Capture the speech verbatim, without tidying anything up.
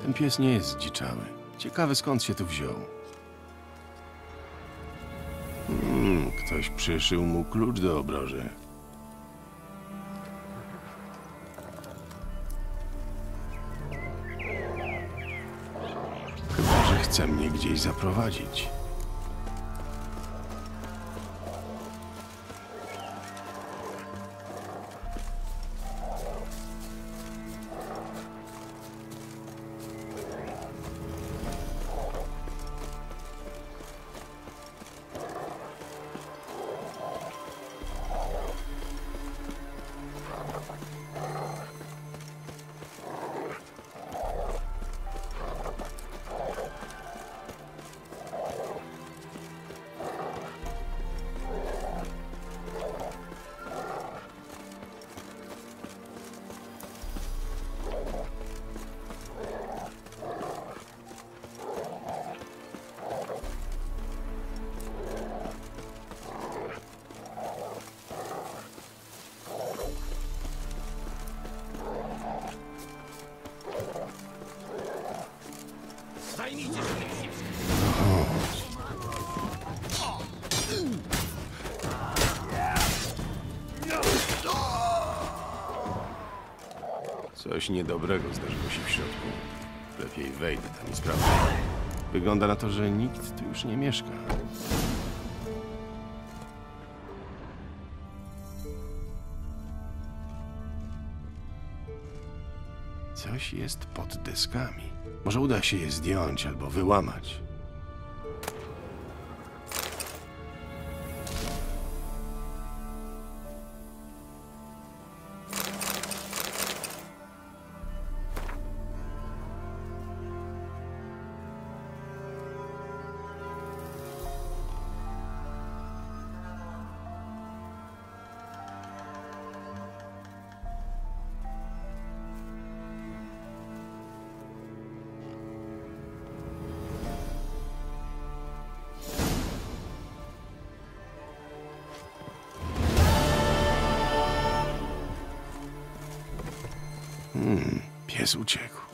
Ten pies nie jest zdziczały. Ciekawe, skąd się tu wziął. Hmm, ktoś przyszył mu klucz do obroży. Chyba że chce mnie gdzieś zaprowadzić. Zajmijcie się tym. Coś niedobrego zdarzyło się w środku. Lepiej wejdę tam i sprawdzę. Wygląda na to, że nikt tu już nie mieszka. Coś jest pod deskami. Może uda się je zdjąć albo wyłamać. Hmm, pies uciekł.